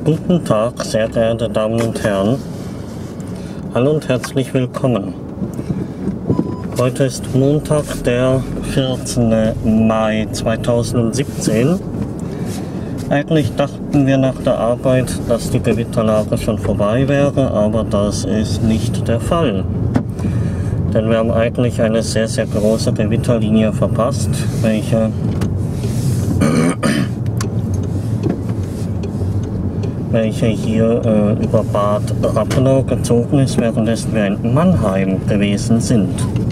Guten Tag, sehr geehrte Damen und Herren. Hallo und herzlich willkommen. Heute ist Montag, der 14. Mai 2017. Eigentlich dachten wir nach der Arbeit, dass die Gewitterlage schon vorbei wäre, aber das ist nicht der Fall. Denn wir haben eigentlich eine sehr, sehr große Gewitterlinie verpasst, welche hier über Bad Rappenau gezogen ist, währenddessen wir in Mannheim gewesen sind.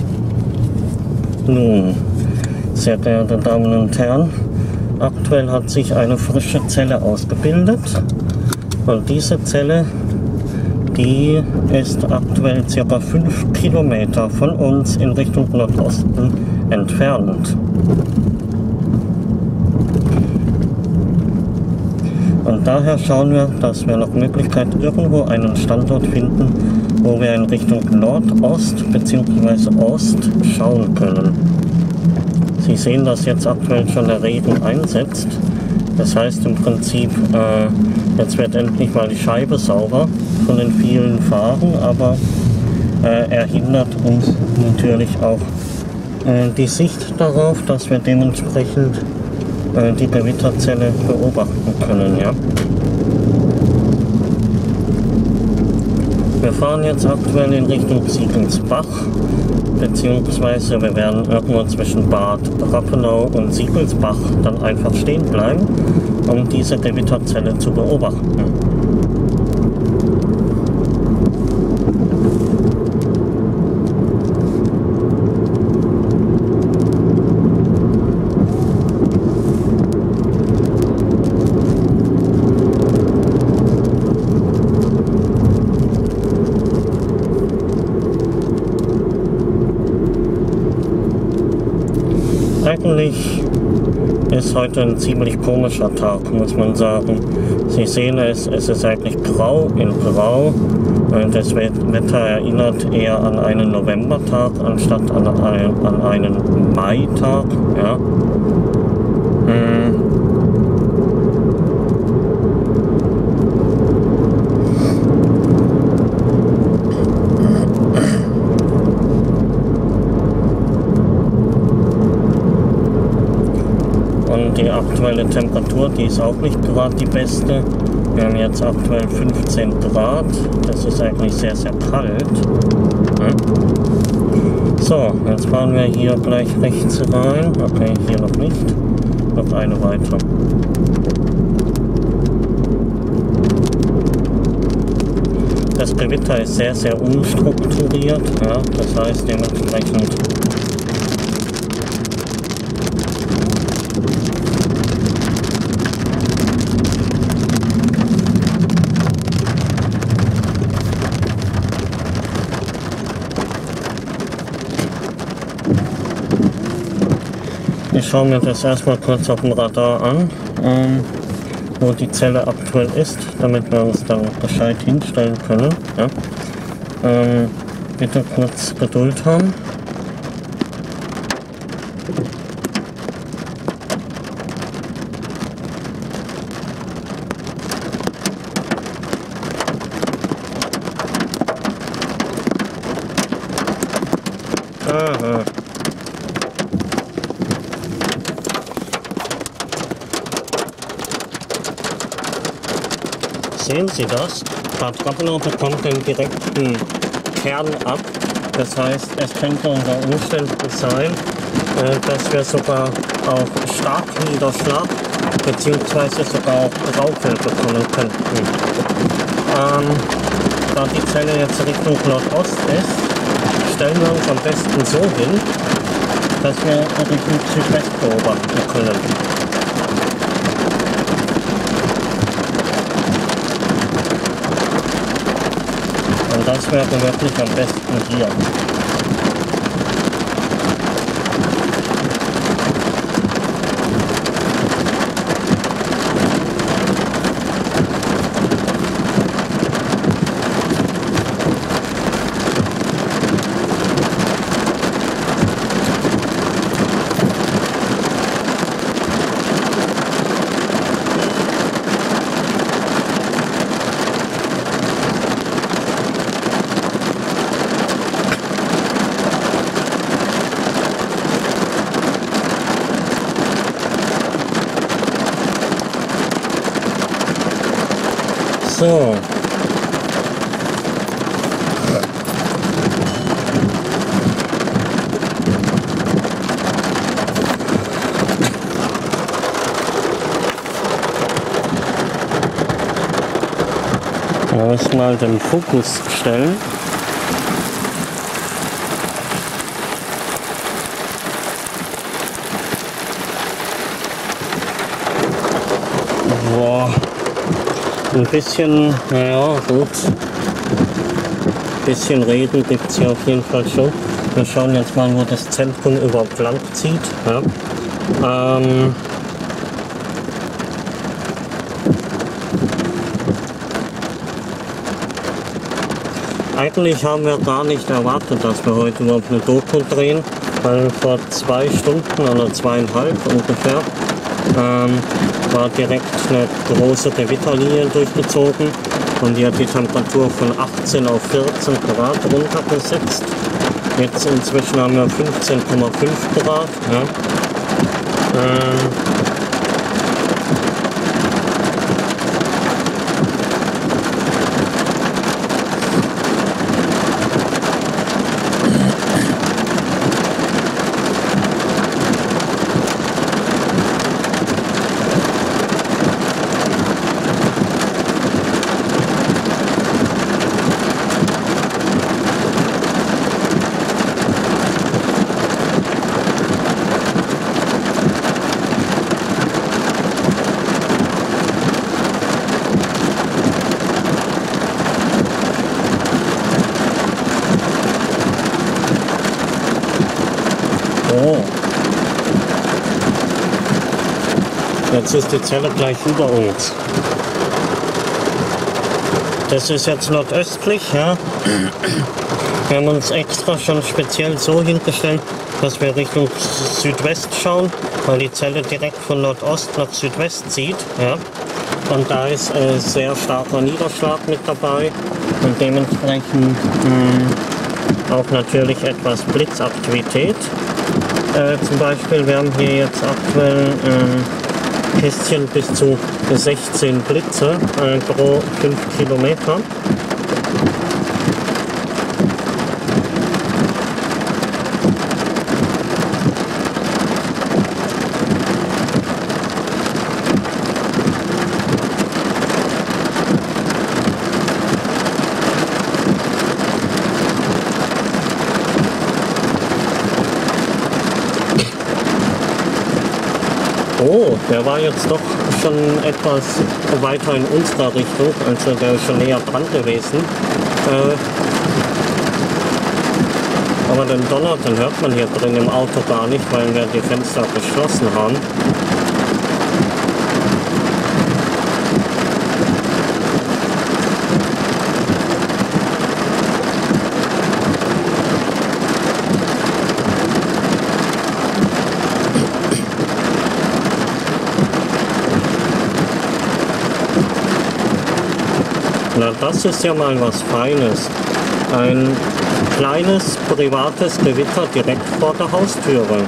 Nun, sehr geehrte Damen und Herren, aktuell hat sich eine frische Zelle ausgebildet und diese Zelle, die ist aktuell ca. 5 Kilometer von uns in Richtung Nordosten entfernt. Und daher schauen wir, dass wir nach Möglichkeit irgendwo einen Standort finden, wo wir in Richtung Nordost bzw. Ost schauen können. Sie sehen, dass jetzt aktuell schon der Regen einsetzt. Das heißt im Prinzip, jetzt wird endlich mal die Scheibe sauber von den vielen Fahren, aber er hindert uns natürlich auch die Sicht darauf, dass wir dementsprechend die Gewitterzelle beobachten können. Ja? Wir fahren jetzt aktuell in Richtung Siegelsbach, beziehungsweise wir werden irgendwo zwischen Bad Rappenau und Siegelsbach dann einfach stehen bleiben, um diese Gewitterzelle zu beobachten. Eigentlich ist heute ein ziemlich komischer Tag, muss man sagen. Sie sehen es, es ist eigentlich grau in grau. Das Wetter erinnert eher an einen Novembertag anstatt an einen Maitag. Ja. Die aktuelle Temperatur, die ist auch nicht gerade die beste. Wir haben jetzt aktuell 15 Grad. Das ist eigentlich sehr, sehr kalt. So, jetzt fahren wir hier gleich rechts rein. Okay, hier noch nicht. Noch eine weiter. Das Gewitter ist sehr, sehr unstrukturiert. Ja, das heißt dementsprechend ich schaue mir das erstmal kurz auf dem Radar an, wo die Zelle aktuell ist, damit wir uns dann gescheit hinstellen können. Ja. Bitte kurz Geduld haben. Aha. Sehen Sie das? Bad Rappenau bekommt den direkten Kern ab. Das heißt, es könnte unter Umständen sein, dass wir sogar auch Starkniederschlag bzw. sogar auch Rauchfell bekommen könnten. Da die Zelle jetzt Richtung Nordost ist, stellen wir uns am besten so hin, dass wir Richtung Südwest beobachten können. Und das wäre wirklich am besten hier. So. Da muss ich mal den Fokus stellen. Boah. Ein bisschen, naja, gut. Ein bisschen Regen gibt es hier auf jeden Fall schon. Wir schauen jetzt mal, wo das Zentrum überhaupt lang zieht. Ja. Eigentlich haben wir gar nicht erwartet, dass wir heute überhaupt eine Doku drehen, weil vor 2 Stunden oder 2,5 ungefähr war direkt eine große Gewitterlinie durchgezogen und die hat die Temperatur von 18 auf 14 Grad runtergesetzt. Jetzt inzwischen haben wir 15,5 Grad. Ja. Oh. Jetzt ist die Zelle gleich über uns. Das ist jetzt nordöstlich, ja. Wir haben uns extra schon speziell so hingestellt, dass wir Richtung Südwest schauen, weil die Zelle direkt von Nordost nach Südwest zieht, ja. Und da ist sehr starker Niederschlag mit dabei und dementsprechend auch natürlich etwas Blitzaktivität. Zum Beispiel, wir haben hier jetzt aktuell Kästchen bis zu 16 Blitze pro 5 Kilometer. Oh, der war jetzt doch schon etwas weiter in unserer Richtung, also der ist schon näher dran gewesen. Aber den Donner, den hört man hier drin im Auto gar nicht, weil wir die Fenster geschlossen haben. Na, das ist ja mal was Feines. Ein kleines privates Gewitter direkt vor der Haustüre.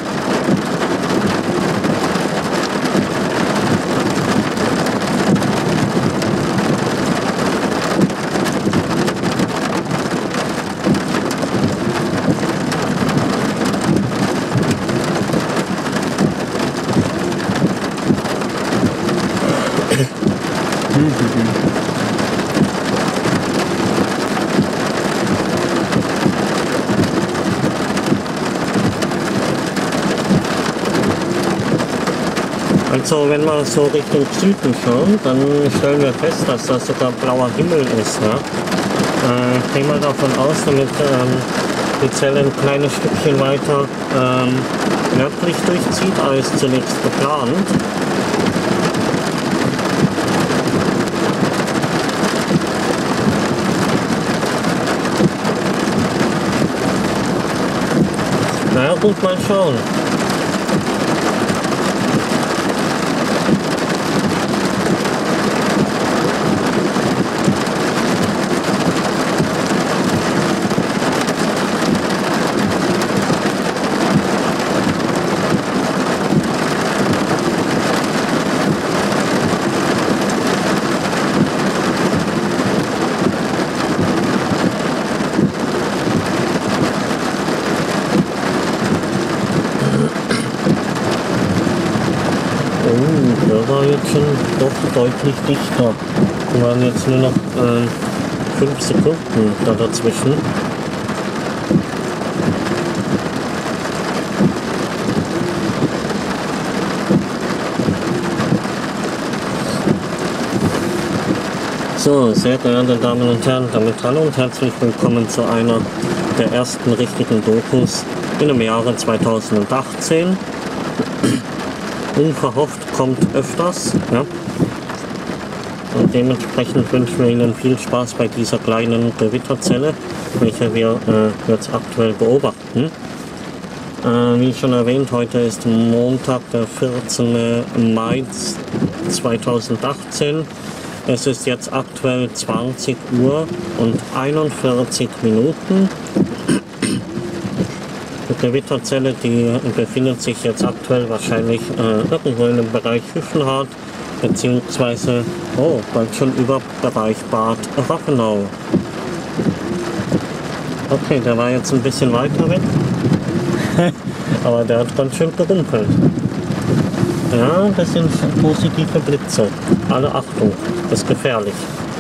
Also wenn wir so Richtung Süden schauen, dann stellen wir fest, dass das sogar blauer Himmel ist. Ja? Gehen wir davon aus, damit die Zelle ein kleines Stückchen weiter nördlich durchzieht, als zunächst geplant. Na ja, gut, mal schauen. der war jetzt schon doch deutlich dichter. Wir waren jetzt nur noch 5 Sekunden da dazwischen. So, sehr geehrte Damen und Herren, damit hallo und herzlich willkommen zu einer der ersten richtigen Dokus in dem Jahre 2018. Unverhofft kommt öfters, ja. Und dementsprechend wünschen wir Ihnen viel Spaß bei dieser kleinen Gewitterzelle, welche wir jetzt aktuell beobachten. Wie schon erwähnt, heute ist Montag, der 14. Mai 2018. Es ist jetzt aktuell 20 Uhr und 41 Minuten. Die Gewitterzelle, die befindet sich jetzt aktuell wahrscheinlich irgendwo in dem Bereich Hüftenhardt, beziehungsweise, bald schon über Bereich Bad Rappenau. Okay, der war jetzt ein bisschen weiter weg, aber der hat ganz schön gerumpelt. Ja, das sind positive Blitze. Alle Achtung, das ist gefährlich.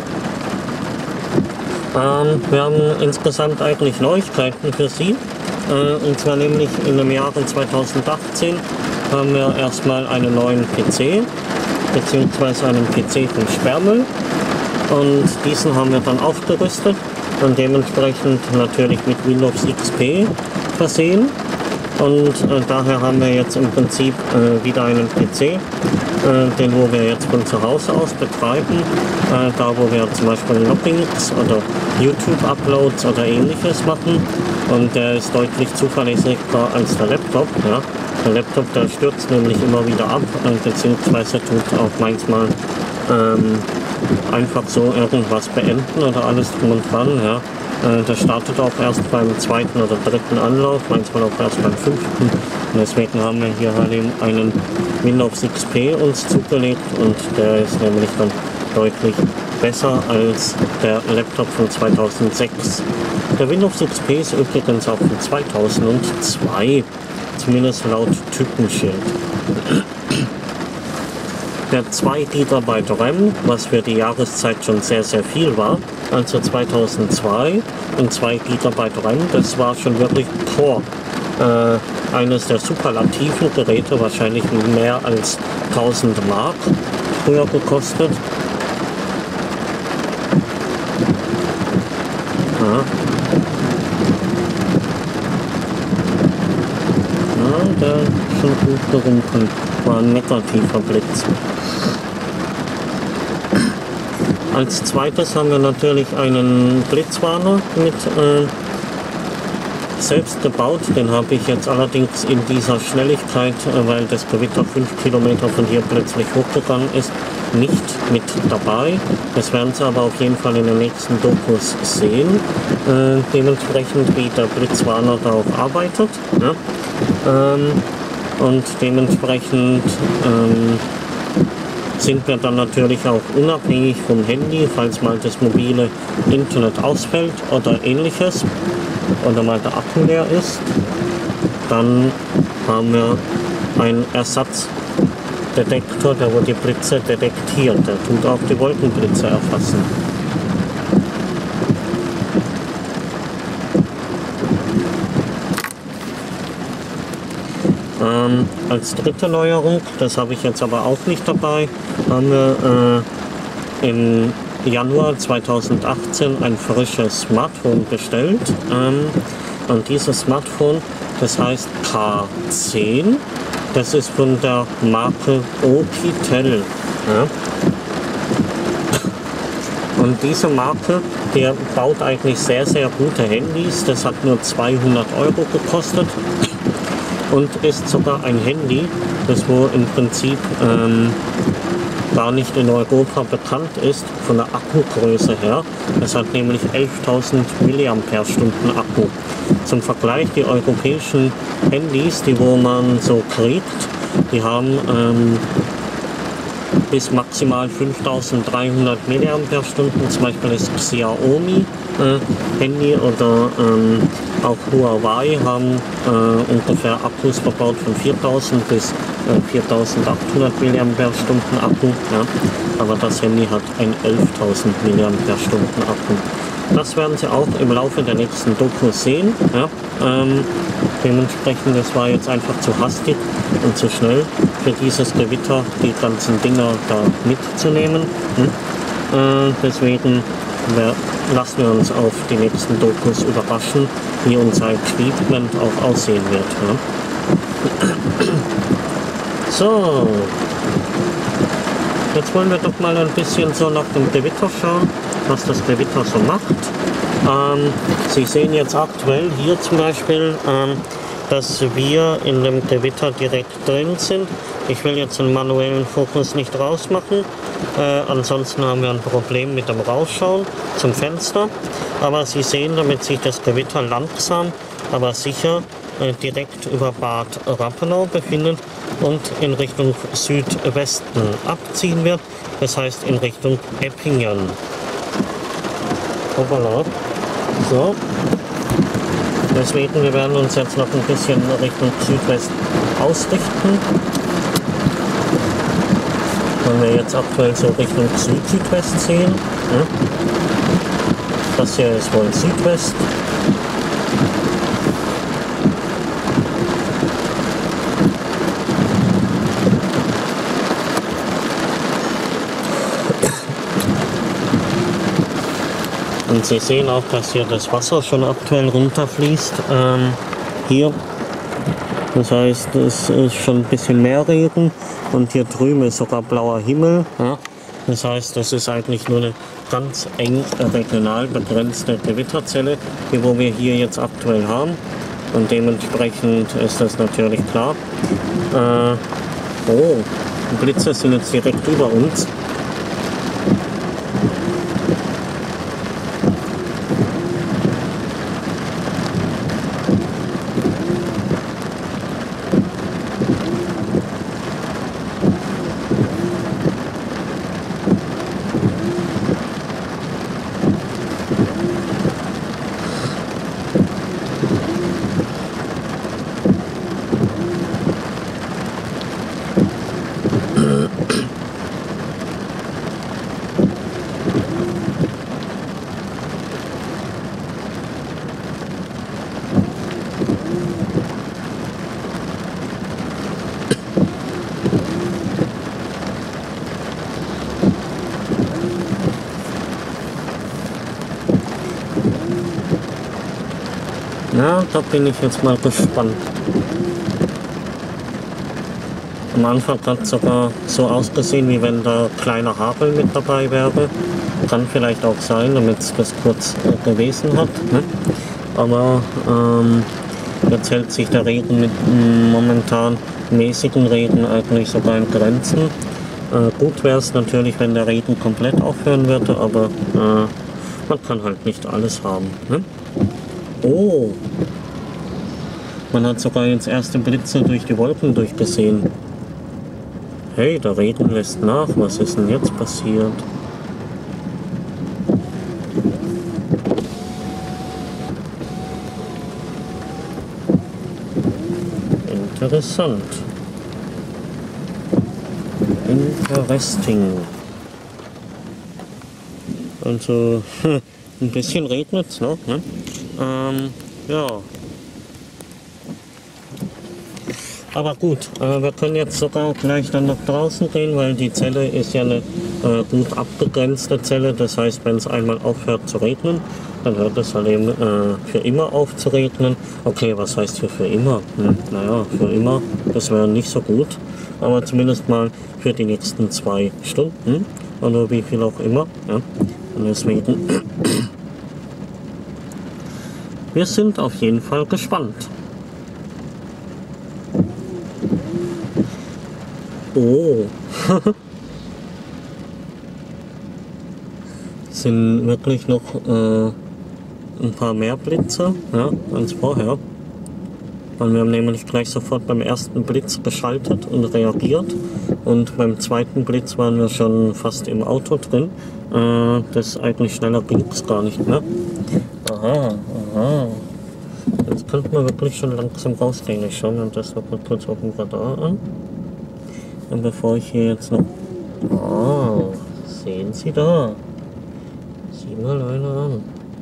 Wir haben insgesamt eigentlich Neuigkeiten für Sie. Und zwar nämlich in dem Jahre 2018 haben wir erstmal einen neuen PC, beziehungsweise einen PC von Sperrmüll. Und diesen haben wir dann aufgerüstet und dementsprechend natürlich mit Windows XP versehen. Und daher haben wir jetzt im Prinzip wieder einen PC, den wo wir jetzt von zu Hause aus betreiben, da wo wir zum Beispiel Loggings oder YouTube-Uploads oder ähnliches machen. Und der ist deutlich zuverlässiger als der Laptop. Ja. Der Laptop, der stürzt nämlich immer wieder ab, beziehungsweise tut auch manchmal einfach so irgendwas beenden oder alles drum und dran. Ja. Der startet auch erst beim 2. oder 3. Anlauf, manchmal auch erst beim 5. Und deswegen haben wir hier halt eben einen Windows XP uns zugelegt und der ist nämlich dann deutlich besser als der Laptop von 2006. Der Windows XP ist übrigens auch von 2002, zumindest laut Typenschild. Der 2 GB RAM, was für die Jahreszeit schon sehr, sehr viel war, also 2002 und 2 GB RAM, das war schon wirklich eines der superlativen Geräte, wahrscheinlich mehr als 1000 Mark früher gekostet. Ja. Ja, der ist schon gut gerumpelt, war ein negativer Blitz. Als zweites haben wir natürlich einen Blitzwarner mit selbst gebaut. Den habe ich jetzt allerdings in dieser Schnelligkeit, weil das Gewitter 5 Kilometer von hier plötzlich hochgegangen ist, nicht mit dabei. Das werden Sie aber auf jeden Fall in den nächsten Dokus sehen. Dementsprechend wie der Blitzwarner da auch arbeitet. Ja. Und dementsprechend sind wir dann natürlich auch unabhängig vom Handy, falls mal das mobile Internet ausfällt oder ähnliches oder mal der Akku leer ist, dann haben wir einen Ersatzdetektor, der wo die Blitze detektiert, der tut auch die Wolkenblitze erfassen. Als dritte Neuerung, das habe ich jetzt aber auch nicht dabei, haben wir im Januar 2018 ein frisches Smartphone bestellt. Und dieses Smartphone, das heißt K10, das ist von der Marke Oukitel. Ja. Und diese Marke, die baut eigentlich sehr, sehr gute Handys. Das hat nur 200 € gekostet. Und ist sogar ein Handy, das wo im Prinzip gar nicht in Europa bekannt ist, von der Akkugröße her. Es hat nämlich 11.000 mAh Akku. Zum Vergleich, die europäischen Handys, die wo man so kriegt, die haben bis maximal 5300 mAh. Zum Beispiel das Xiaomi Handy oder auch Huawei haben ungefähr Akkus verbaut von 4000 bis 4800 mAh Akku. Ja. Aber das Handy hat ein 11.000 mAh Akku. Das werden Sie auch im Laufe der nächsten Doku sehen. Ja. Dementsprechend, das war jetzt einfach zu hastig und zu schnell für dieses Gewitter, die ganzen Dinger da mitzunehmen. Deswegen lassen wir uns auf die nächsten Dokus überraschen, wie unser Equipment auch aussehen wird. Ja. So, jetzt wollen wir doch mal ein bisschen so nach dem Gewitter schauen, was das Gewitter so macht. Sie sehen jetzt aktuell hier zum Beispiel, dass wir in dem Gewitter direkt drin sind. Ich will jetzt den manuellen Fokus nicht rausmachen, ansonsten haben wir ein Problem mit dem Rausschauen zum Fenster. Aber Sie sehen, damit sich das Gewitter langsam, aber sicher direkt über Bad Rappenau befindet und in Richtung Südwesten abziehen wird, das heißt in Richtung Eppingen. Hoppala. So. Deswegen, wir werden uns jetzt noch ein bisschen Richtung Südwest ausrichten. Wenn wir jetzt aktuell so Richtung Südwest sehen. Ja. Das hier ist wohl Südwest. Und Sie sehen auch, dass hier das Wasser schon aktuell runterfließt. Hier, das heißt, es ist schon ein bisschen mehr Regen und hier drüben ist sogar blauer Himmel. Ja. Das heißt, das ist eigentlich nur eine ganz eng regional begrenzte Gewitterzelle, die wo wir hier jetzt aktuell haben. Und dementsprechend ist das natürlich klar. Oh, die Blitze sind jetzt direkt über uns. Ja, da bin ich jetzt mal gespannt. Am Anfang hat es sogar so ausgesehen, wie wenn da kleiner Hagel mit dabei wäre. Kann vielleicht auch sein, damit es das kurz gewesen hat. Ne? Aber jetzt hält sich der Regen mit momentan mäßigen Regen eigentlich sogar in Grenzen. Gut wäre es natürlich, wenn der Regen komplett aufhören würde, aber man kann halt nicht alles haben. Ne? Oh, man hat sogar jetzt erste Blitze durch die Wolken durchgesehen. Hey, der Regen lässt nach. Was ist denn jetzt passiert? Interessant. Interesting. Also, ein bisschen regnet es noch, ne? Ja. Aber gut, wir können jetzt sogar gleich dann nach draußen gehen, weil die Zelle ist ja eine gut abgegrenzte Zelle. Das heißt, wenn es einmal aufhört zu regnen, dann hört es halt eben für immer auf zu regnen. Okay, was heißt hier für immer? Naja, für immer, das wäre nicht so gut. Aber zumindest mal für die nächsten 2 Stunden oder wie viel auch immer. Ja. Und deswegen... Wir sind auf jeden Fall gespannt. Oh. Sind wirklich noch ein paar mehr Blitze, ja, als vorher. Weil wir haben nämlich gleich sofort beim ersten Blitz geschaltet und reagiert. Und beim zweiten Blitz waren wir schon fast im Auto drin. Das eigentlich schneller ging es gar nicht mehr. Aha, aha. Jetzt könnte man wirklich schon langsam rausgehen. Ich schaue mir das noch mal kurz auf dem Radar an. Und bevor ich hier jetzt noch... Oh, sehen Sie da. Sieh mal einer an.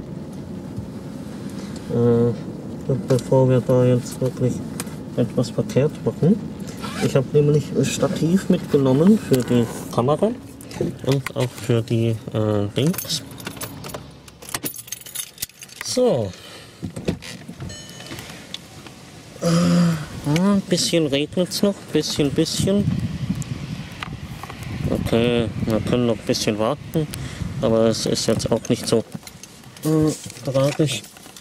Bevor wir da jetzt wirklich etwas verkehrt machen. Ich habe nämlich ein Stativ mitgenommen für die Kamera und auch für die Dings. So. Ein bisschen regnet es noch, bisschen. Okay, wir können noch ein bisschen warten, aber es ist jetzt auch nicht so tragisch.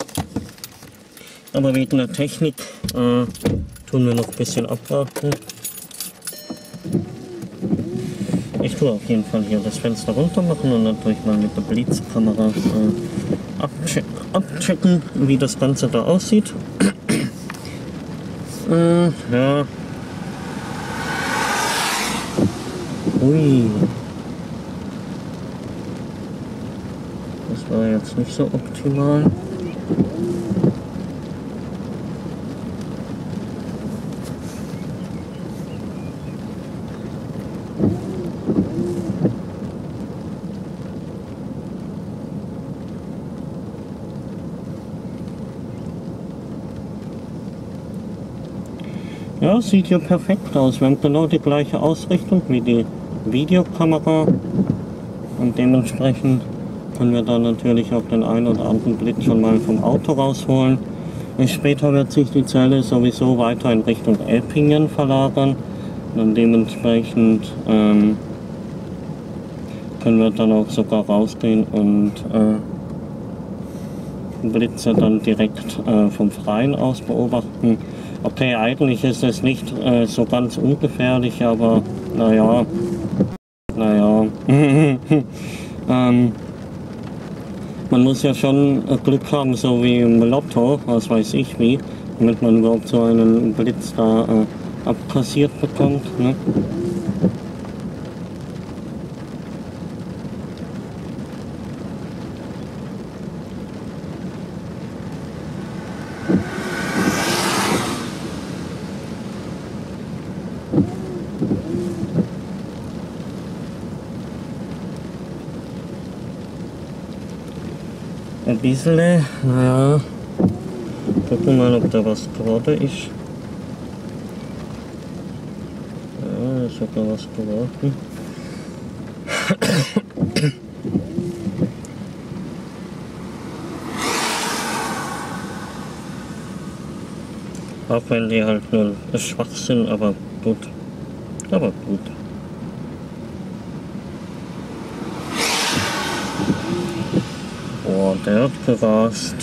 Aber wegen der Technik tun wir noch ein bisschen abwarten. Ich tue auf jeden Fall hier das Fenster runter machen und dann tue ich mal mit der Blitzkamera abchecken, wie das Ganze da aussieht. Ja. Ui. Das war jetzt nicht so optimal. Ja, sieht ja perfekt aus. Wir haben genau die gleiche Ausrichtung wie die Videokamera und dementsprechend können wir dann natürlich auch den einen oder anderen Blitz schon mal vom Auto rausholen. Später wird sich die Zelle sowieso weiter in Richtung Elpingen verlagern und dementsprechend können wir dann auch sogar rausgehen und Blitze dann direkt vom Freien aus beobachten. Okay, eigentlich ist es nicht so ganz ungefährlich, aber naja. Man muss ja schon Glück haben, so wie im Lotto, was weiß ich wie, damit man überhaupt so einen Blitz da abkassiert bekommt. Ne? Ein bisschen, naja, gucken wir mal, ob da was geworden ist. Ja, ist sogar was geworden. Auch wenn die halt nur schwach sind, aber gut. Oh, der hat gerast.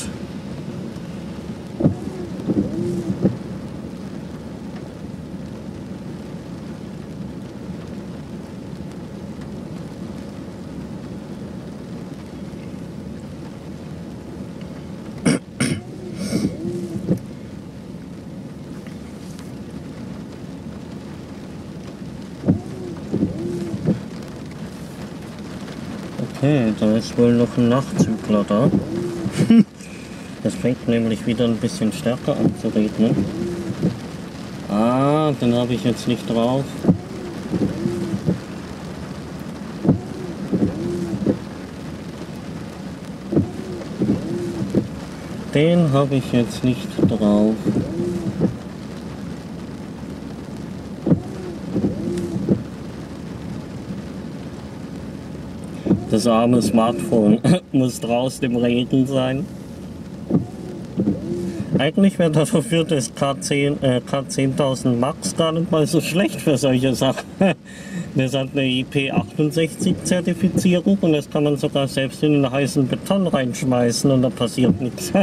Okay, da ist wohl noch ein Nachzügler da. Das fängt nämlich wieder ein bisschen stärker an zu regnen. Ah, den habe ich jetzt nicht drauf. Den habe ich jetzt nicht drauf. Das arme Smartphone muss draußen im Regen sein. Eigentlich wäre dafür das K10.000 Max gar nicht mal so schlecht für solche Sachen. Das hat eine IP68-Zertifizierung und das kann man sogar selbst in den heißen Beton reinschmeißen und da passiert nichts.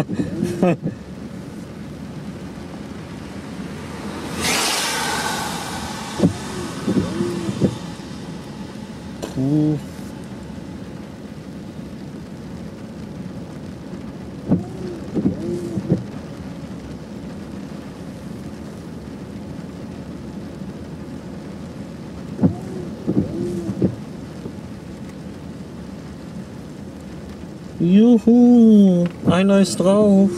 Juhu, einer ist drauf.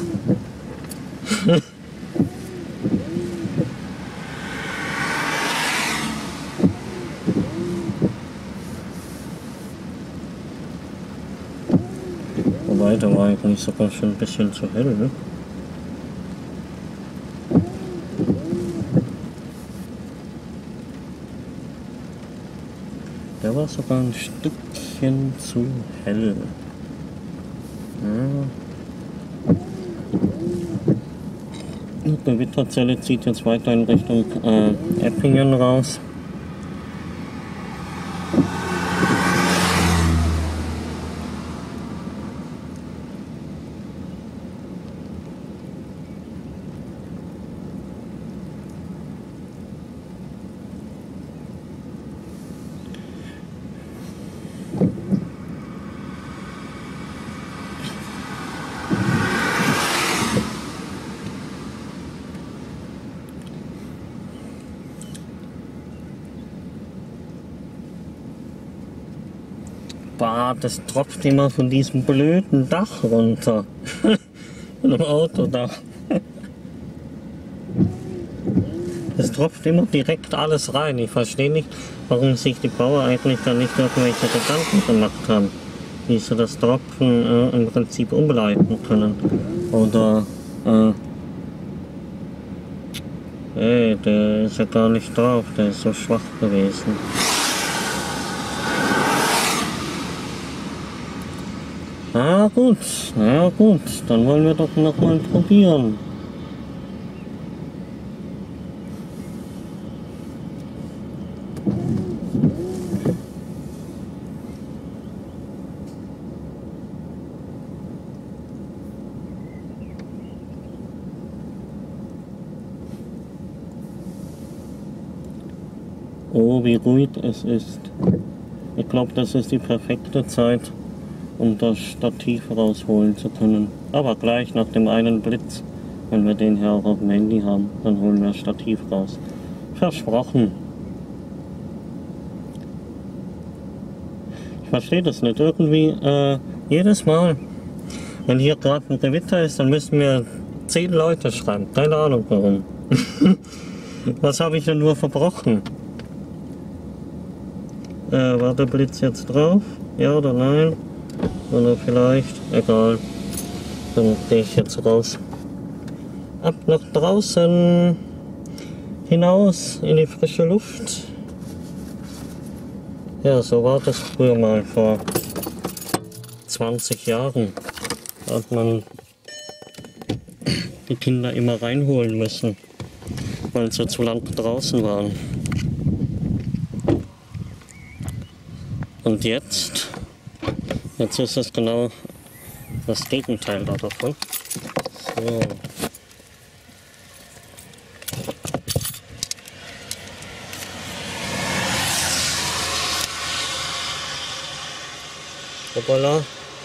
Wobei, der war eigentlich sogar schon ein bisschen zu hell, ne? Der war sogar ein Stückchen zu hell. Ja. Die Gewitterzelle zieht jetzt weiter in Richtung Eppingen raus. Bah, das tropft immer von diesem blöden Dach runter. Von dem Autodach. Es tropft immer direkt alles rein. Ich verstehe nicht, warum sich die Bauer eigentlich da nicht irgendwelche Gedanken gemacht haben, wie sie das Tropfen im Prinzip umleiten können. Oder, ey, der ist ja gar nicht drauf, der ist so schwach gewesen. Na gut, dann wollen wir doch noch mal probieren. Oh, wie ruhig es ist. Ich glaube, das ist die perfekte Zeit, um das Stativ rausholen zu können. Aber gleich nach dem einen Blitz, wenn wir den hier auch auf dem Handy haben, dann holen wir das Stativ raus. Versprochen. Ich verstehe das nicht. Irgendwie, jedes Mal, wenn hier gerade ein Gewitter ist, dann müssen wir 10 Leute schreiben. Keine Ahnung warum. Was habe ich denn nur verbrochen? War der Blitz jetzt drauf? Ja oder nein? Oder vielleicht? Egal. Dann gehe ich jetzt raus. Ab nach draußen. Hinaus in die frische Luft. Ja, so war das früher mal vor 20 Jahren. Da hat man die Kinder immer reinholen müssen, weil sie zu lang draußen waren. Und jetzt ist es genau das Gegenteil davon. So. Hoppala.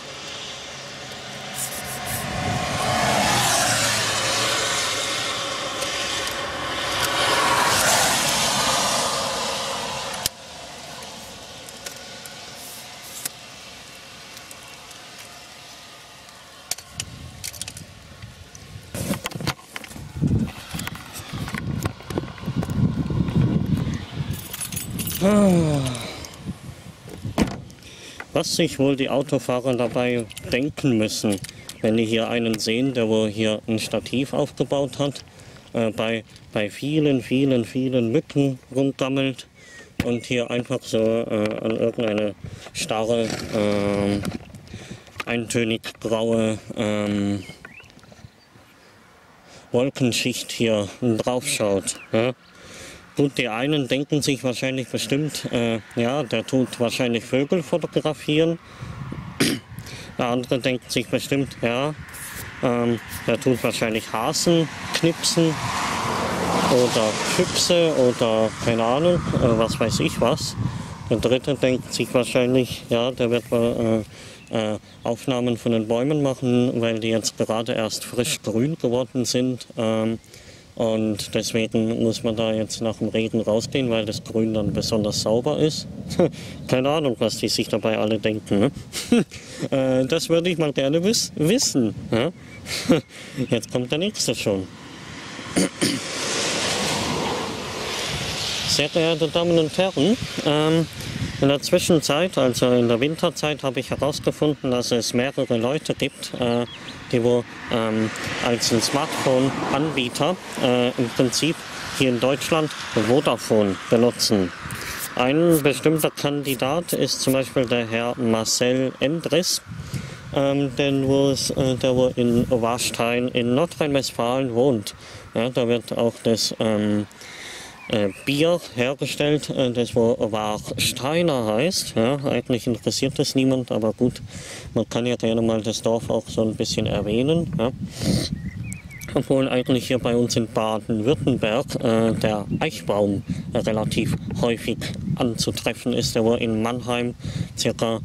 Was sich wohl die Autofahrer dabei denken müssen, wenn die hier einen sehen, der wohl hier ein Stativ aufgebaut hat, bei vielen Mücken rumgammelt und hier einfach so an irgendeine starre, eintönig graue Wolkenschicht hier drauf schaut. Ja? Gut, die einen denken sich wahrscheinlich bestimmt, ja, der tut wahrscheinlich Vögel fotografieren. Der andere denkt sich bestimmt, ja, der tut wahrscheinlich Hasen knipsen oder Füchse oder keine Ahnung, was weiß ich was. Der dritte denkt sich wahrscheinlich, ja, der wird mal Aufnahmen von den Bäumen machen, weil die jetzt gerade erst frisch grün geworden sind. Und deswegen muss man da jetzt nach dem Regen rausgehen, weil das Grün dann besonders sauber ist. Keine Ahnung, was die sich dabei alle denken. Ne? Das würde ich mal gerne wissen. Ja? Jetzt kommt der nächste schon. Sehr geehrte Damen und Herren, in der Zwischenzeit, also in der Winterzeit, habe ich herausgefunden, dass es mehrere Leute gibt, die als ein Smartphone-Anbieter im Prinzip hier in Deutschland Vodafone benutzen. Ein bestimmter Kandidat ist zum Beispiel der Herr Marcel Endres, der wo in Warstein in Nordrhein-Westfalen wohnt. Ja, da wird auch das Bier hergestellt, das wo Warsteiner heißt. Ja, eigentlich interessiert das niemand, aber gut, man kann ja gerne mal das Dorf auch so ein bisschen erwähnen. Ja. Obwohl eigentlich hier bei uns in Baden-Württemberg der Eichbaum relativ häufig anzutreffen ist, der wo in Mannheim ca.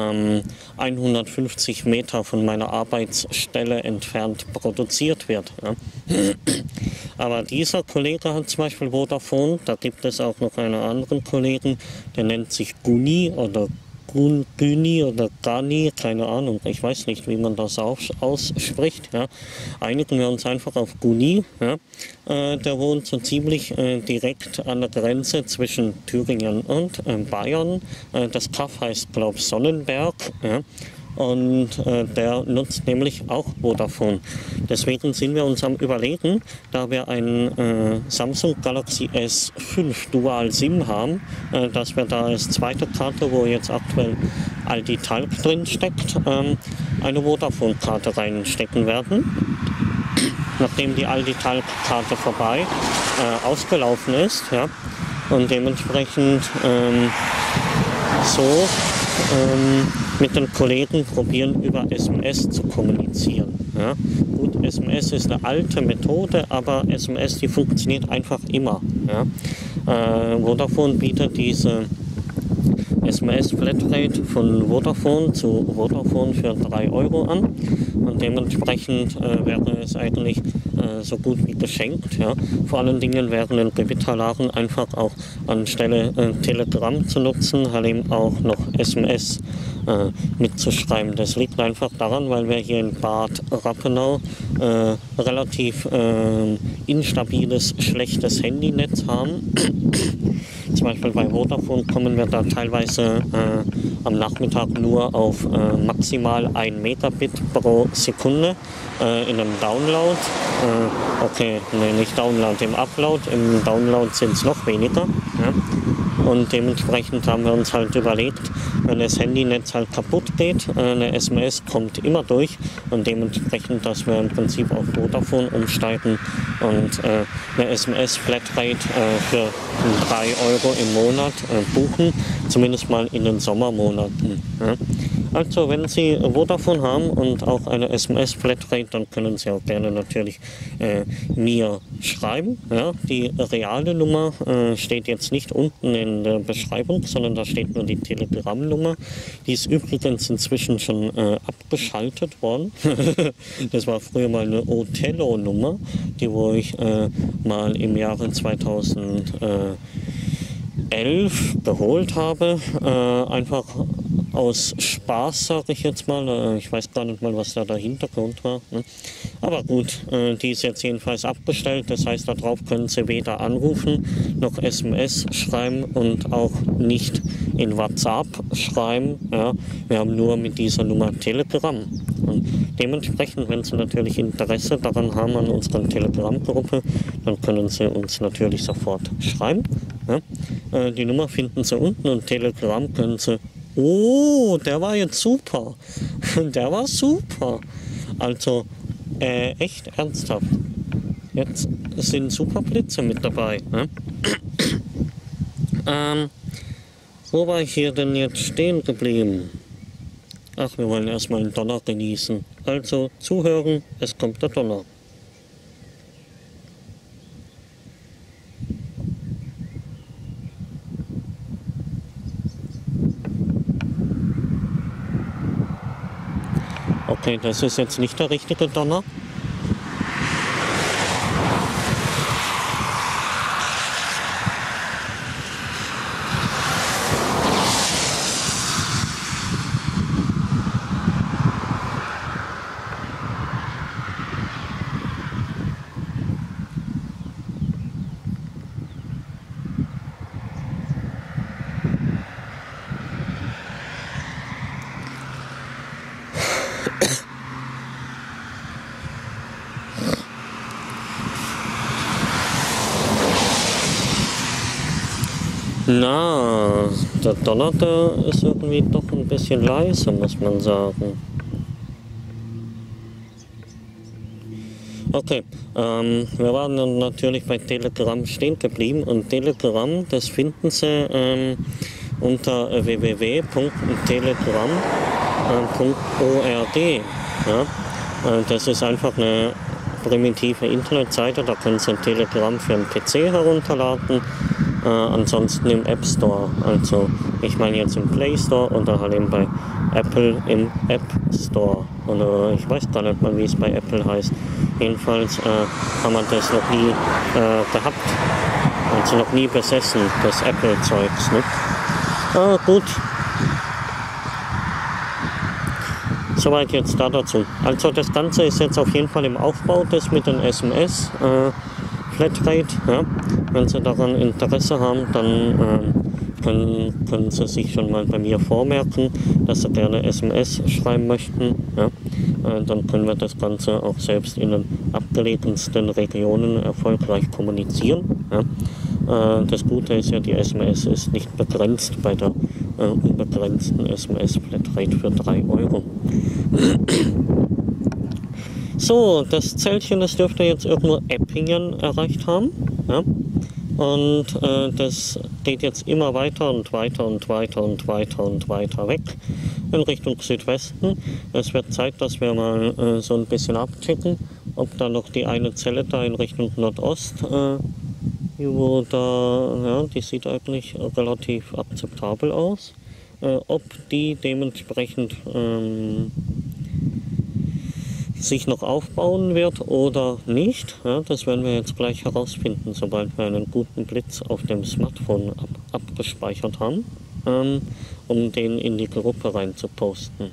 150 Meter von meiner Arbeitsstelle entfernt produziert wird. Ja. Aber dieser Kollege hat zum Beispiel Vodafone, da gibt es auch noch einen anderen Kollegen, der nennt sich Guni oder Güni oder Gani, keine Ahnung, ich weiß nicht, wie man das ausspricht. Ja. Einigen wir uns einfach auf Guni. Ja. Der wohnt so ziemlich direkt an der Grenze zwischen Thüringen und Bayern. Das Kaff heißt, glaube ich, Sonnenberg. Ja. Und der nutzt nämlich auch Vodafone. Deswegen sind wir uns am Überlegen, da wir einen Samsung Galaxy S5 Dual SIM haben, dass wir da als zweite Karte, wo jetzt aktuell Aldi Talk drin steckt, eine Vodafone-Karte reinstecken werden. Nachdem die Aldi Talk-Karte vorbei ausgelaufen ist, ja, und dementsprechend mit den Kollegen probieren, über SMS zu kommunizieren. Ja. Gut, SMS ist eine alte Methode, aber SMS, die funktioniert einfach immer. Ja. Vodafone bietet diese SMS-Flatrate von Vodafone zu Vodafone für 3 Euro an und dementsprechend wäre es eigentlich so gut wie geschenkt. Ja. Vor allen Dingen wären in Gewitterlagen einfach auch anstelle Telegram zu nutzen, halt eben auch noch SMS mitzuschreiben. Das liegt einfach daran, weil wir hier in Bad Rappenau relativ instabiles, schlechtes Handynetz haben. Zum Beispiel bei Vodafone kommen wir da teilweise am Nachmittag nur auf maximal 1 Megabit pro Sekunde in einem Download. Nicht Download, im Upload. Im Download sind es noch weniger. Ja. Und dementsprechend haben wir uns halt überlegt, wenn das Handynetz halt kaputt geht, eine SMS kommt immer durch und dementsprechend, dass wir im Prinzip auf Vodafone umsteigen und eine SMS-Flatrate für 3 Euro im Monat buchen, zumindest mal in den Sommermonaten. Ja. Also wenn Sie Vodafone haben und auch eine SMS-Flatrate, dann können Sie auch gerne natürlich mir schreiben. Ja. Die reale Nummer steht jetzt nicht unten in der Beschreibung, sondern da steht nur die Telegram-Nummer. Die ist übrigens inzwischen schon abgeschaltet worden. Das war früher mal eine Othello-Nummer, die wo ich mal im Jahre 2011 geholt habe. Einfach aus Spaß, sage ich jetzt mal. Ich weiß gar nicht mal, was da der Hintergrund war. Ne? Aber gut, die ist jetzt jedenfalls abgestellt. Das heißt, darauf können Sie weder anrufen, noch SMS schreiben und auch nicht in WhatsApp schreiben. Ja? Wir haben nur mit dieser Nummer Telegram. Und dementsprechend, wenn Sie natürlich Interesse daran haben an unserer Telegram-Gruppe, dann können Sie uns natürlich sofort schreiben. Ja? Die Nummer finden Sie unten und Telegram können Sie. Oh, der war jetzt super. Der war super. Also, echt ernsthaft. Jetzt sind super Blitze mit dabei. Ne? Wo war ich hier denn jetzt stehen geblieben? Ach, wir wollen erstmal den Donner genießen. Also, zuhören, es kommt der Donner. Okay, das ist jetzt nicht der richtige Donner. Na, der Donner ist irgendwie doch ein bisschen leise, muss man sagen. Okay, wir waren dann natürlich bei Telegram stehen geblieben und Telegram, das finden Sie unter www.telegram.org. Ja? Das ist einfach eine primitive Internetseite, da können Sie ein Telegram für einen PC herunterladen. Ansonsten im App Store, also ich meine jetzt im Play Store oder halt eben bei Apple im App Store. Oder ich weiß gar nicht mal, wie es bei Apple heißt. Jedenfalls haben wir das noch nie gehabt, also noch nie besessen, das Apple-Zeugs. Ne? Gut. Soweit jetzt dazu. Also das Ganze ist jetzt auf jeden Fall im Aufbau, das mit den SMS. Flatrate, ja. Wenn Sie daran Interesse haben, dann können Sie sich schon mal bei mir vormerken, dass Sie gerne SMS schreiben möchten. Ja. Dann können wir das Ganze auch selbst in den abgelegensten Regionen erfolgreich kommunizieren. Ja. Das Gute ist ja, die SMS ist nicht begrenzt bei der unbegrenzten SMS-Flatrate für 3 €. So, das Zeltchen, das dürfte jetzt irgendwo Eppingen erreicht haben. Ja? Und das geht jetzt immer weiter und weiter und weiter und weiter und weiter weg in Richtung Südwesten. Es wird Zeit, dass wir mal so ein bisschen abchecken, ob da noch die eine Zelle da in Richtung Nordost, wo da, ja, die sieht eigentlich relativ akzeptabel aus, ob die dementsprechend sich noch aufbauen wird oder nicht. Ja, das werden wir jetzt gleich herausfinden, sobald wir einen guten Blitz auf dem Smartphone abgespeichert haben, um den in die Gruppe rein zu posten.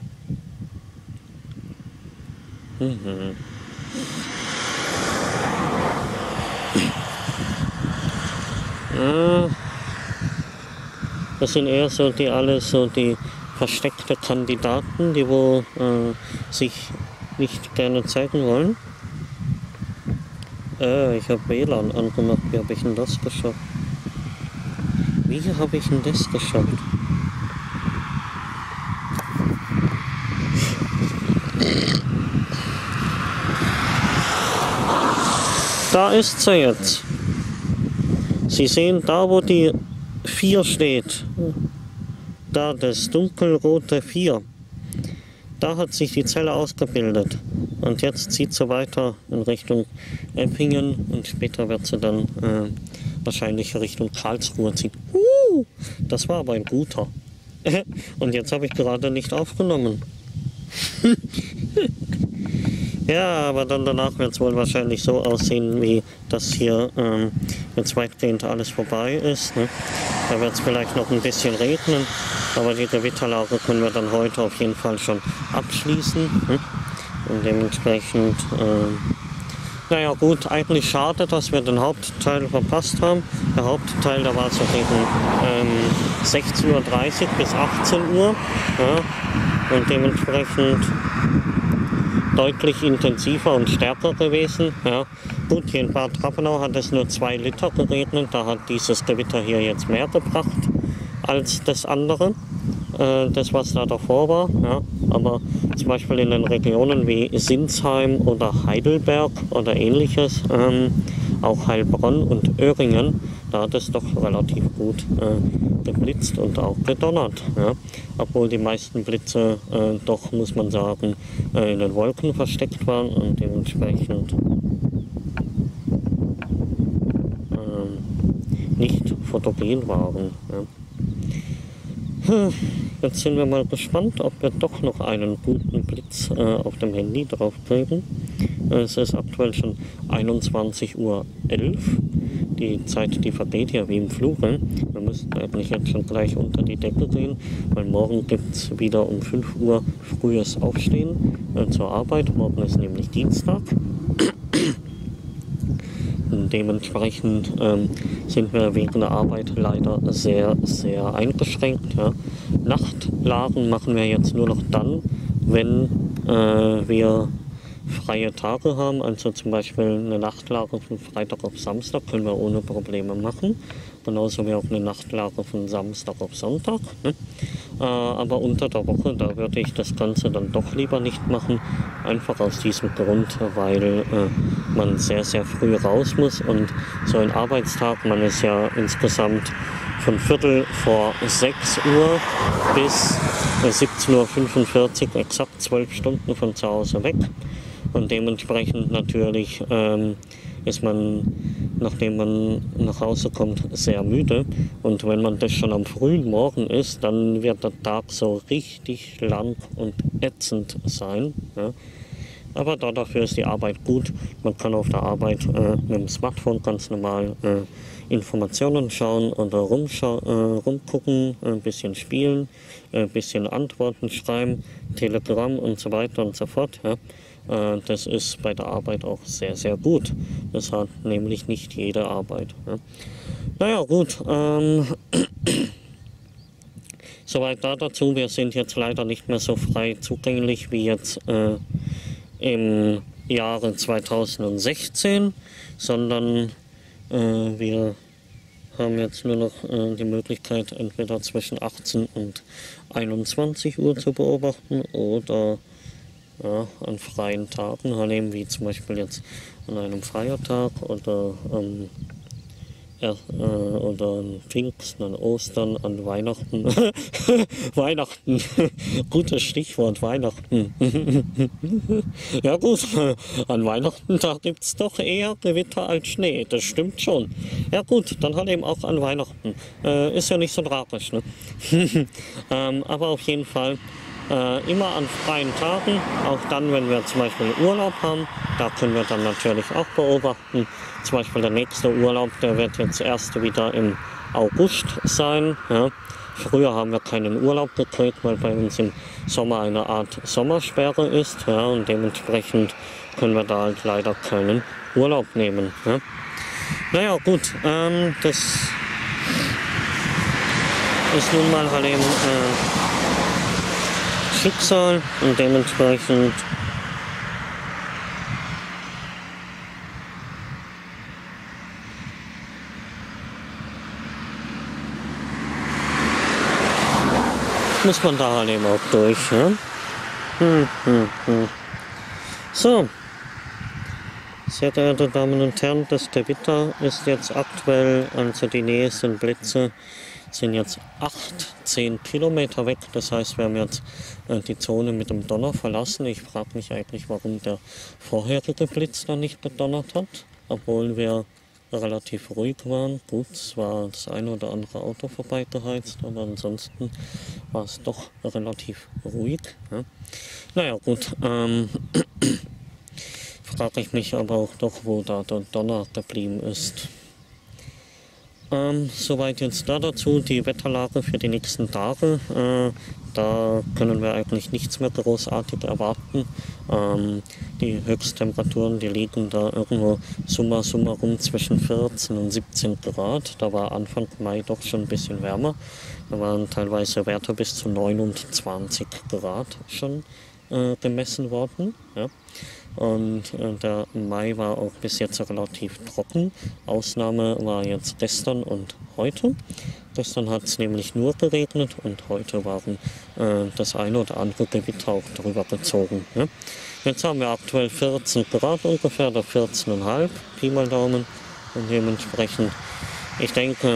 Das sind eher so die versteckte Kandidaten, die wo sich nicht gerne zeigen wollen. Ich habe WLAN angemacht. Wie habe ich denn das geschafft? Da ist sie jetzt. Sie sehen da, wo die 4 steht. Da, das dunkelrote 4. Da hat sich die Zelle ausgebildet. Und jetzt zieht sie weiter in Richtung Eppingen und später wird sie dann wahrscheinlich Richtung Karlsruhe ziehen. Das war aber ein guter. Und jetzt habe ich gerade nicht aufgenommen. Ja, aber dann danach wird es wohl wahrscheinlich so aussehen, wie das hier jetzt weitgehend alles vorbei ist. Ne? Da wird es vielleicht noch ein bisschen regnen, aber die Gewitterlage können wir dann heute auf jeden Fall schon abschließen. Ne? Und dementsprechend, naja gut, eigentlich schade, dass wir den Hauptteil verpasst haben. Der Hauptteil, da war so gegen 16:30 Uhr bis 18 Uhr. Ja? Und dementsprechend deutlich intensiver und stärker gewesen. Ja. Gut, hier in Bad Rappenau hat es nur 2 Liter geregnet, da hat dieses Gewitter hier jetzt mehr gebracht als das andere, das was da davor war. Ja. Aber zum Beispiel in den Regionen wie Sinsheim oder Heidelberg oder ähnliches, auch Heilbronn und Öhringen, da hat es doch relativ gut geblitzt und auch gedonnert. Ja. Obwohl die meisten Blitze doch, muss man sagen, in den Wolken versteckt waren und dementsprechend nicht fotogen waren. Ja. Jetzt sind wir mal gespannt, ob wir doch noch einen guten Blitz auf dem Handy drauf kriegen. Es ist aktuell schon 21:11 Uhr. Die Zeit, die vergeht ja wie im Fluge. Wir müssen eigentlich jetzt schon gleich unter die Decke gehen, weil morgen gibt es wieder um 5 Uhr frühes Aufstehen zur Arbeit. Morgen ist nämlich Dienstag. Dementsprechend sind wir wegen der Arbeit leider sehr, sehr eingeschränkt. Ja. Nachtladen machen wir jetzt nur noch dann, wenn wir freie Tage haben, also zum Beispiel eine Nachtlage von Freitag auf Samstag können wir ohne Probleme machen. genauso wie auch eine Nachtlage von Samstag auf Sonntag. Ne? Aber unter der Woche, da würde ich das Ganze dann doch lieber nicht machen, einfach aus diesem Grund, weil man sehr, sehr früh raus muss und so ein Arbeitstag, man ist ja insgesamt von Viertel vor 6 Uhr bis 17:45 Uhr, exakt 12 Stunden von zu Hause weg. Und dementsprechend natürlich ist man, nachdem man nach Hause kommt, sehr müde. Und wenn man das schon am frühen Morgen ist, dann wird der Tag so richtig lang und ätzend sein. Ja. Aber dafür ist die Arbeit gut. Man kann auf der Arbeit mit dem Smartphone ganz normal Informationen schauen oder rumgucken, ein bisschen spielen, ein bisschen Antworten schreiben, Telegram und so weiter und so fort. Ja. Das ist bei der Arbeit auch sehr, sehr gut. Das hat nämlich nicht jede Arbeit. Ja. Naja, gut. Soweit dazu. Wir sind jetzt leider nicht mehr so frei zugänglich wie jetzt im Jahre 2016, sondern wir haben jetzt nur noch die Möglichkeit, entweder zwischen 18 und 21 Uhr zu beobachten oder an freien Tagen, wie zum Beispiel jetzt an einem Feiertag oder an Pfingsten, an Ostern, an Weihnachten. Weihnachten, gutes Stichwort, Weihnachten. Ja gut, an Weihnachten, da gibt es doch eher Gewitter als Schnee, das stimmt schon. Ja gut, dann halt eben auch an Weihnachten. Ist ja nicht so tragisch, ne? Aber auf jeden Fall immer an freien Tagen, auch dann, wenn wir zum Beispiel Urlaub haben, da können wir dann natürlich auch beobachten. Zum Beispiel der nächste Urlaub, der wird jetzt erst wieder im August sein. Ja. Früher haben wir keinen Urlaub gekriegt, weil bei uns im Sommer eine Art Sommersperre ist. Ja, und dementsprechend können wir da halt leider keinen Urlaub nehmen. Ja. Naja gut, das ist nun mal halt eben Schicksal und dementsprechend muss man da halt eben auch durch. Ja? So, sehr geehrte Damen und Herren, das Gewitter ist jetzt aktuell, also die nächsten Blitze sind jetzt 10 Kilometer weg. Das heißt, wir haben jetzt die Zone mit dem Donner verlassen. Ich frage mich eigentlich, warum der vorherige Blitz dann nicht gedonnert hat, obwohl wir relativ ruhig waren. Gut, es war das eine oder andere Auto vorbeigeheizt, aber ansonsten war es doch relativ ruhig. Ja. Naja gut, frage ich mich aber auch doch, wo da der Donner geblieben ist. Soweit jetzt dazu, die Wetterlage für die nächsten Tage. Da können wir eigentlich nichts mehr großartig erwarten. Die Höchsttemperaturen, die liegen da irgendwo summa rum zwischen 14 und 17 Grad. Da war Anfang Mai doch schon ein bisschen wärmer. Da waren teilweise Werte bis zu 29 Grad schon gemessen worden. Ja. Und der Mai war auch bis jetzt relativ trocken. Ausnahme war jetzt gestern und heute. Gestern hat es nämlich nur geregnet und heute waren das eine oder andere Gewitter auch drüber gezogen. Ne? Jetzt haben wir aktuell 14 Grad ungefähr, oder 14,5 Pi mal Daumen. Und dementsprechend, ich denke,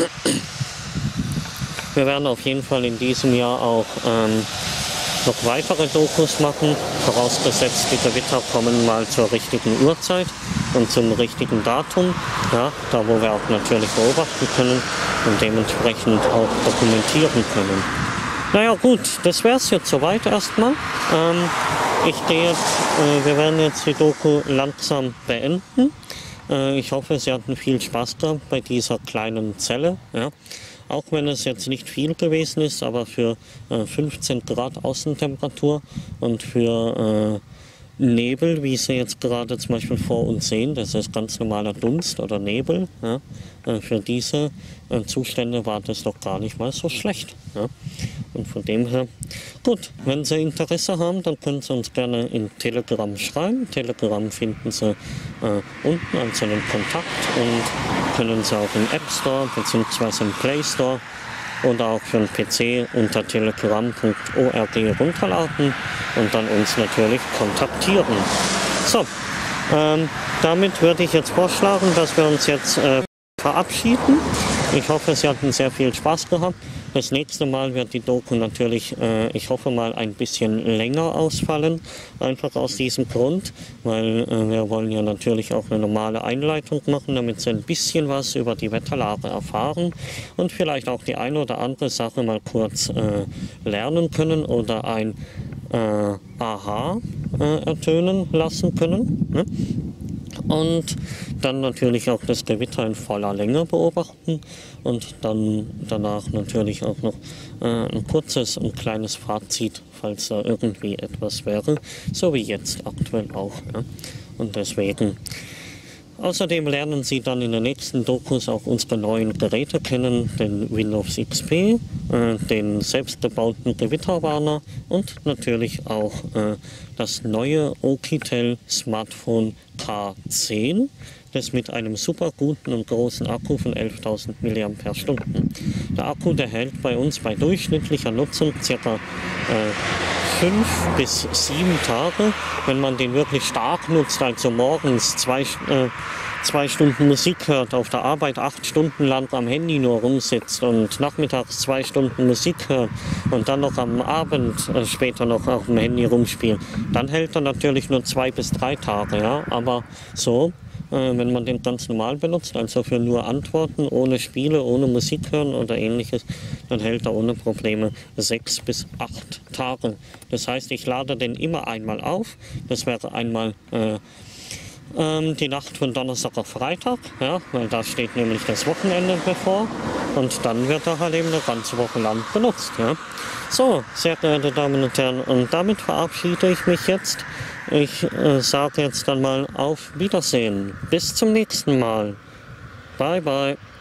wir werden auf jeden Fall in diesem Jahr auch noch weitere Dokus machen, vorausgesetzt die Gewitter kommen mal zur richtigen Uhrzeit und zum richtigen Datum, ja, da wo wir auch natürlich beobachten können und dementsprechend auch dokumentieren können. Naja gut, das wäre es jetzt soweit erstmal. Wir werden jetzt die Doku langsam beenden. Ich hoffe, Sie hatten viel Spaß gehabt bei dieser kleinen Zelle. Ja. Auch wenn es jetzt nicht viel gewesen ist, aber für 15 Grad Außentemperatur und für Nebel, wie Sie jetzt gerade zum Beispiel vor uns sehen, das ist ganz normaler Dunst oder Nebel, ja, für diese Zustände war das doch gar nicht mal so schlecht. Ja. Und von dem her, gut, wenn Sie Interesse haben, dann können Sie uns gerne in Telegram schreiben. Telegram finden Sie unten, also den Kontakt, und können Sie auch im App Store bzw. im Play Store oder auch für den PC unter telegram.org runterladen und dann uns natürlich kontaktieren. So, damit würde ich jetzt vorschlagen, dass wir uns jetzt verabschieden. Ich hoffe, Sie hatten sehr viel Spaß gehabt. Das nächste Mal wird die Doku natürlich, ich hoffe mal, ein bisschen länger ausfallen. Einfach aus diesem Grund, weil wir wollen ja natürlich auch eine normale Einleitung machen, damit Sie ein bisschen was über die Wetterlage erfahren und vielleicht auch die eine oder andere Sache mal kurz lernen können oder ein Aha ertönen lassen können. Ne? Und dann natürlich auch das Gewitter in voller Länge beobachten und dann danach natürlich auch noch ein kurzes und kleines Fazit, falls da irgendwie etwas wäre, so wie jetzt aktuell auch. Ja. Und deswegen. Außerdem lernen Sie dann in den nächsten Dokus auch unsere neuen Geräte kennen, den Windows XP, den selbstgebauten Gewitterwarner und natürlich auch das neue Oukitel Smartphone K10, das mit einem super guten und großen Akku von 11.000 mAh. Der Akku, der hält bei uns bei durchschnittlicher Nutzung ca. 5 bis 7 Tage, wenn man den wirklich stark nutzt, also morgens 2 Stunden Musik hört, auf der Arbeit 8 Stunden lang am Handy nur rumsitzt und nachmittags 2 Stunden Musik hört und dann noch am Abend später noch auf dem Handy rumspielt, dann hält er natürlich nur 2 bis 3 Tage, ja, aber so, wenn man den ganz normal benutzt, also für nur Antworten, ohne Spiele, ohne Musik hören oder ähnliches, dann hält er ohne Probleme 6 bis 8 Tage. Das heißt, ich lade den immer einmal auf, das wäre einmal die Nacht von Donnerstag auf Freitag, ja, weil da steht nämlich das Wochenende bevor und dann wird er halt eben eine ganze Woche lang benutzt. Ja. So, sehr geehrte Damen und Herren, und damit verabschiede ich mich jetzt. Ich sage jetzt dann mal auf Wiedersehen. Bis zum nächsten Mal. Bye, bye.